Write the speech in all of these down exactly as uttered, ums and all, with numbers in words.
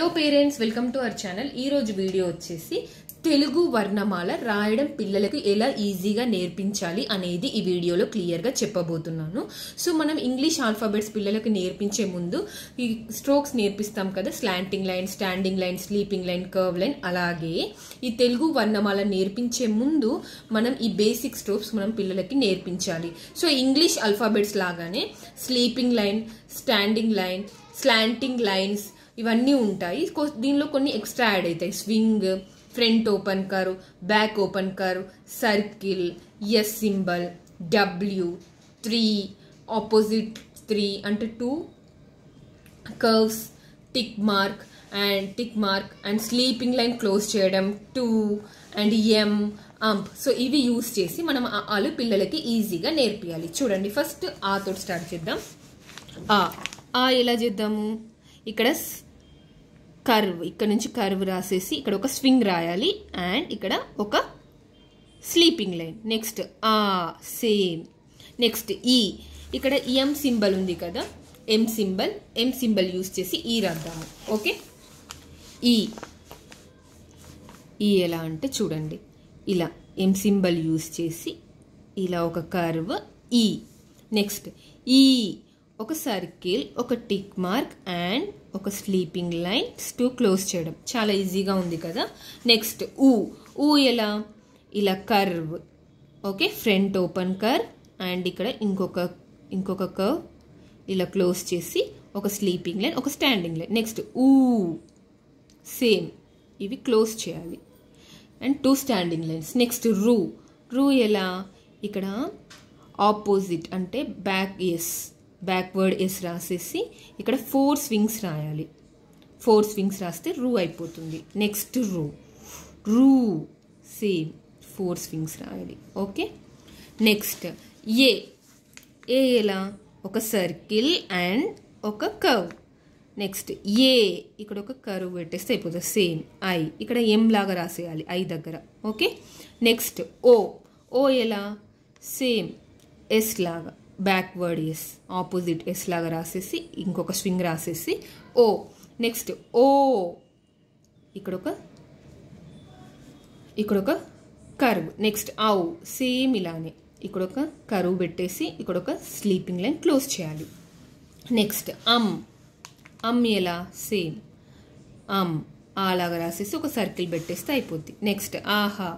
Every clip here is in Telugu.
Hello parents, welcome to our channel. ఈ రోజు వీడియో వచ్చేసి తెలుగు వర్ణమాల రాయడం పిల్లలకు ఎలా ఈజీగా నేర్పించాలి అనేది ఈ వీడియోలో క్లియర్గా చెప్పబోతున్నాను. సో మనం ఇంగ్లీష్ ఆల్ఫాబెట్స్ పిల్లలకు నేర్పించే ముందు ఈ స్ట్రోక్స్ నేర్పిస్తాం కదా, slanting line, standing line, sleeping line, curve line. అలాగే ఈ తెలుగు వర్ణమాల నేర్పించే ముందు మనం ఈ బేసిక్ స్ట్రోక్స్ మనం పిల్లలకి నేర్పించాలి. సో ఇంగ్లీష్ ఆల్ఫాబెట్స్ లాగానే sleeping line, standing line, slanting lines ఇవన్నీ ఉంటాయి. దీనిలో కొన్ని ఎక్స్ట్రా యాడ్ అవుతాయి. Swing, front open curve, back open curve, circle, S symbol, W, three, opposite three అంటే two, curves, tick mark and tick mark and sleeping line close చేయడం, టూ అండ్ ఎం, అంప్. సో ఇవి యూజ్ చేసి మనం ఆలు పిల్లలకి ఈజీగా నేర్పియాలి. చూడండి, ఫస్ట్ ఆ తోటి స్టార్ట్ చేద్దాం. ఆ ఆ ఎలా చేద్దాము? ఇక్కడ కర్వ్, ఇక్కడ నుంచి కర్వ్ రాసేసి ఇక్కడ ఒక స్వింగ్ రాయాలి అండ్ ఇక్కడ ఒక స్లీపింగ్ లైన్. నెక్స్ట్ ఆ సేమ్. నెక్స్ట్ ఈ, ఇక్కడ ఎం సింబల్ ఉంది కదా, M symbol M symbol use చేసి ఈ రాద్దాము. ఓకే, ఈ ఈ ఎలా అంటే చూడండి, ఇలా ఎం సింబల్ యూజ్ చేసి ఇలా ఒక కర్వ్ ఈ. నెక్స్ట్ ఈ, ఒక సర్కిల్, ఒక టిక్ మార్క్ అండ్ ఒక స్లీపింగ్ లైన్ టు క్లోజ్ చేయడం. చాలా ఈజీగా ఉంది కదా. నెక్స్ట్ ఊ, ఊ ఎలా? ఇలా curve, okay, front open curve and ఇక్కడ ఇంకొక ఇంకొక కర్వ్ ఇలా క్లోజ్ చేసి ఒక స్లీపింగ్ లైన్, ఒక స్టాండింగ్ లైన్. నెక్స్ట్ ఊ సేమ్, ఇవి క్లోజ్ చేయాలి and two standing lines. Next రూ, రూ ఎలా? ఇక్కడ ఆపోజిట్ అంటే బ్యాక్ ఎస్, బ్యాక్వర్డ్ ఎస్ రాసేసి ఇక్కడ ఫోర్ స్వింగ్స్ రాయాలి. ఫోర్ స్వింగ్స్ రాస్తే రూ అయిపోతుంది. నెక్స్ట్ రూ, రూ సేమ్ ఫోర్ స్వింగ్స్ రాయాలి. ఓకే, నెక్స్ట్ ఏ, ఏ ఎలా? ఒక సర్కిల్ అండ్ ఒక కర్వ్. నెక్స్ట్ ఏ, ఇక్కడ ఒక కర్వ్ పెట్టేస్తే అయిపోతుంది. సేమ్ ఐ, ఇక్కడ ఎం లాగా రాసేయాలి ఐ దగ్గర. ఓకే, నెక్స్ట్ ఓ, ఓ ఎలా? సేమ్ ఎస్ లాగా, బ్యాక్వర్డ్ ఎస్, ఆపోజిట్ ఎస్ లాగా రాసేసి ఇంకొక స్వింగ్ రాసేసి ఓ. నెక్స్ట్ ఓ, ఇక్కడ ఒక ఇక్కడ ఒక కర్వ్. నెక్స్ట్ ఔ సేమ్ ఇలానే, ఇక్కడ ఒక కర్వ్ పెట్టేసి ఇక్కడ ఒక స్లీపింగ్ లైన్ క్లోజ్ చేయాలి. నెక్స్ట్ అమ్, అమ్ ఎలా? సేమ్ అమ్ ఆ లాగా రాసేసి ఒక సర్కిల్ పెట్టేస్తే అయిపోద్ది. నెక్స్ట్ ఆహా,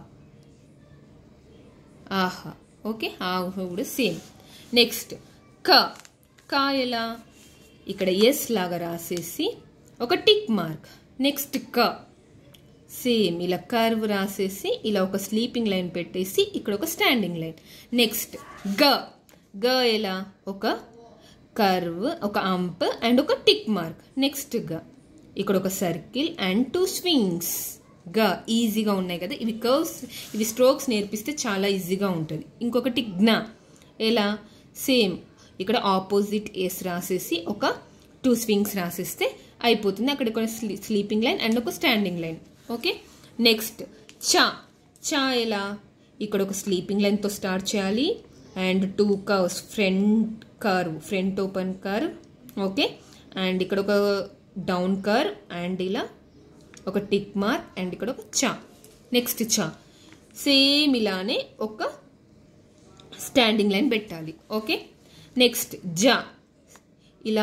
ఆహా ఓకే, ఆహా కూడా సేమ్. నెక్స్ట్ క, కా ఎలా? ఇక్కడ ఎస్ లాగా రాసేసి ఒక టిక్ మార్క్. నెక్స్ట్ క సేమ్ ఇలా కర్వ్ రాసేసి ఇలా ఒక స్లీపింగ్ లైన్ పెట్టేసి ఇక్కడ ఒక స్టాండింగ్ లైన్. నెక్స్ట్ గ, గ ఎలా? ఒక కర్వ్, ఒక అంప్ అండ్ ఒక టిక్ మార్క్. నెక్స్ట్ గ, ఇక్కడ ఒక సర్కిల్ అండ్ టూ స్వింగ్స్. గా ఈజీగా ఉన్నాయి కదా. ఇవి కర్వ్స్, ఇవి స్ట్రోక్స్ నేర్పిస్తే చాలా ఈజీగా ఉంటుంది. ఇంకొకటి జ్ఞ ఎలా? సేమ్ ఇక్కడ ఆపోజిట్ ఎస్ రాసేసి ఒక టూ స్వింగ్స్ రాసేస్తే అయిపోతుంది. అక్కడ ఒక స్లీపింగ్ లైన్ అండ్ ఒక స్టాండింగ్ లైన్. ఓకే, నెక్స్ట్ చా, చా ఎలా? ఇక్కడ ఒక స్లీపింగ్ లైన్తో స్టార్ట్ చేయాలి and two curves, front curve, front open curve, okay, and ఇక్కడ ఒక డౌన్ కర్వ్ అండ్ ఇలా ఒక టిక్ మార్క్ అండ్ ఇక్కడ ఒక చా. నెక్స్ట్ చా సేమ్ ఇలానే ఒక స్టాండింగ్ లైన్ పెట్టాలి. ఓకే, నెక్స్ట్ జా, ఇలా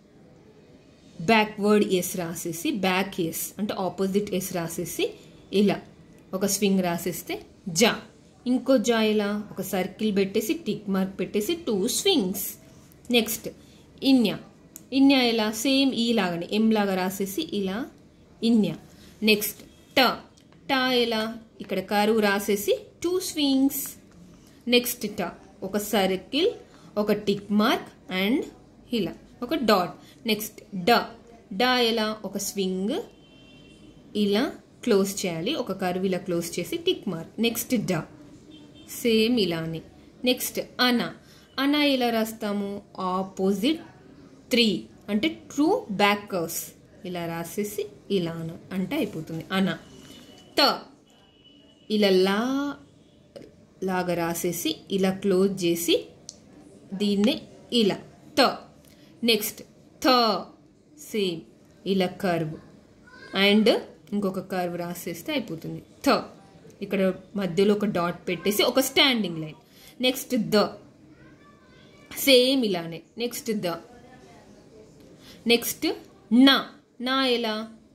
బ్యాక్వర్డ్ ఎస్ రాసేసి, బ్యాక్ ఎస్ అంటే ఆపోజిట్ ఎస్ రాసేసి ఇలా ఒక స్వింగ్ రాసేస్తే జా. ఇంకో జా ఇలా ఒక సర్కిల్ పెట్టేసి టిక్ మార్క్ పెట్టేసి టూ స్వింగ్స్. నెక్స్ట్ ఇన్యా, ఇన్యా ఎలా? సేమ్ ఈ లాగానే ఎం లాగా రాసేసి ఇలా ఇన్యా. నెక్స్ట్ ట, టా ఎలా? ఇక్కడ కరువు రాసేసి టూ స్వింగ్స్. నెక్స్ట్ ట, ఒక సర్కిల్, ఒక టిక్ మార్క్ అండ్ ఇలా ఒక డాట్. నెక్స్ట్ డ, డా ఎలా? ఒక స్వింగ్ ఇలా క్లోజ్ చేయాలి, ఒక కర్వ్ ఇలా క్లోజ్ చేసి టిక్ మార్క్. నెక్స్ట్ డ సేమ్ ఇలానే. నెక్స్ట్ అనా, అనా ఎలా రాస్తాము? ఆపోజిట్ త్రీ అంటే ట్రూ బ్యాక్ కర్వ్స్ ఇలా రాసేసి ఇలా అంటే అయిపోతుంది అనా. త, ఇలా లా లాగా రాసేసి ఇలా క్లోజ్ చేసి దీన్నే ఇలా త. నెక్స్ట్ థ సేమ్ ఇలా కర్వ్ అండ్ ఇంకొక కర్వ్ రాసేస్తే అయిపోతుంది. థ ఇక్కడ మధ్యలో ఒక డాట్ పెట్టేసి ఒక స్టాండింగ్ లైన్. నెక్స్ట్ ద సేమ్ ఇలానే. నెక్స్ట్ ద నెక్స్ట్ నా నా ఎలా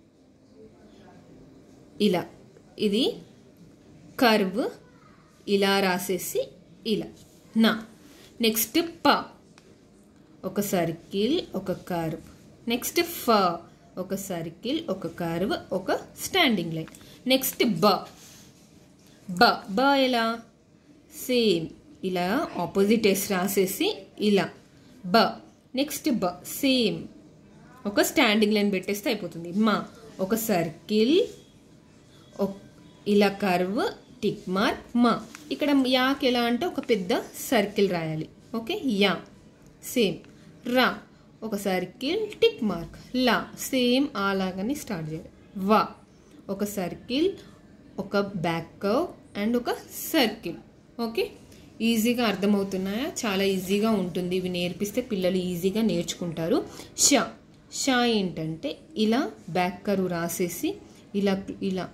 ఇలా ఇది కర్వ్ ఇలా రాసేసి ఇలా నా. నెక్స్ట్ ప ఒక సర్కిల్ ఒక కర్వ్. నెక్స్ట్ ఫ ఒక సర్కిల్ ఒక కర్వ్ ఒక స్టాండింగ్ లైన్. నెక్స్ట్ బ బ బ ఎలా సేమ్ ఇలా ఆపోజిట్ ఎస్ రాసేసి ఇలా బ. నెక్స్ట్ బ సేమ్ ఒక స్టాండింగ్ లైన్ పెట్టేస్తే అయిపోతుంది. మా ఒక సర్కిల్ ఇలా కర్వ్ టిక్ మార్క్ మా. ఇక్కడ యాకి ఎలా అంటే ఒక పెద్ద సర్కిల్ రాయాలి. ఓకే యా సేమ్. రా ఒక సర్కిల్ టిక్ మార్క్. లా సేమ్ అలాగని స్టార్ట్ చేయాలి. వా ఒక సర్కిల్ ఒక బ్యాక్ కర్వ్ అండ్ ఒక సర్కిల్. ఓకే ఈజీగా అర్థమవుతున్నాయా? చాలా ఈజీగా ఉంటుంది. ఇవి నేర్పిస్తే పిల్లలు ఈజీగా నేర్చుకుంటారు. షా షా ఏంటంటే ఇలా బ్యాక్ కర్వ్ రాసేసి ఇలా ఇలా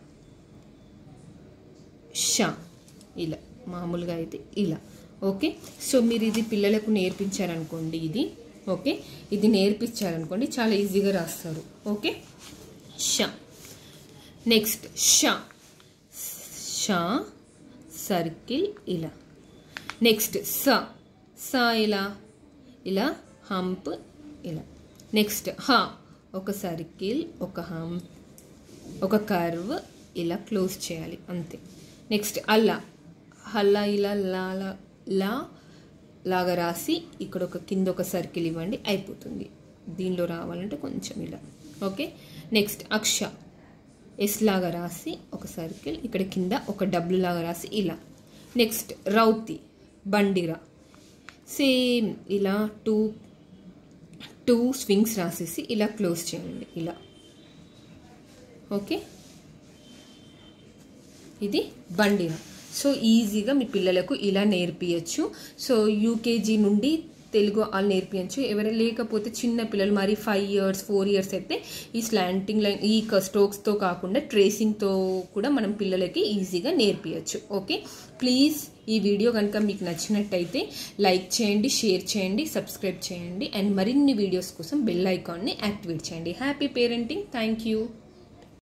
షా ఇలా మామూలుగా అయితే ఇలా. ఓకే సో మీరు ఇది పిల్లలకు నేర్పించారనుకోండి, ఇది ఓకే ఇది నేర్పించారనుకోండి చాలా ఈజీగా రాస్తారు. ఓకే షా. నెక్స్ట్ షా షా సర్కిల్ ఇలా. నెక్స్ట్ స స ఇలా ఇలా హంప్ ఇలా. నెక్స్ట్ హ ఒక సర్కిల్ ఒక హంప్ ఒక కర్వ్ ఇలా క్లోజ్ చేయాలి అంతే. నెక్స్ట్ అల్లా హల్లా ఇలా లా లా లాగా రాసి ఇక్కడ ఒక కింద ఒక సర్కిల్ ఇవ్వండి అయిపోతుంది. దీనిలో రావాలంటే కొంచెం ఇలా. ఓకే నెక్స్ట్ అక్ష ఎస్ లాగా రాసి ఒక సర్కిల్ ఇక్కడ కింద ఒక డబ్ల్యూ లాగా రాసి ఇలా. నెక్స్ట్ రౌతి బండిరా సేమ్ ఇలా టూ టూ స్వింగ్స్ రాసేసి ఇలా క్లోజ్ చేయండి ఇలా. ఓకే ఇది బండిరా. సో ఈజీగా మీ పిల్లలకు ఇలా నేర్పించచ్చు. సో యూకేజీ నుండి తెలుగు వాళ్ళు నేర్పించచ్చు. ఎవరైనా లేకపోతే చిన్న పిల్లలు మరి ఫైవ్ ఇయర్స్ ఫోర్ ఇయర్స్ అయితే ఈ స్లాంటింగ్ లైన్ ఈ స్ట్రోక్స్తో కాకుండా ట్రేసింగ్తో కూడా మనం పిల్లలకి ఈజీగా నేర్పించచ్చు. ఓకే ప్లీజ్ ఈ వీడియో కనుక మీకు నచ్చినట్టయితే లైక్ చేయండి, షేర్ చేయండి, సబ్స్క్రైబ్ చేయండి అండ్ మరిన్ని వీడియోస్ కోసం బెల్ ఐకాన్ని యాక్టివేట్ చేయండి. Happy parenting. Thank you.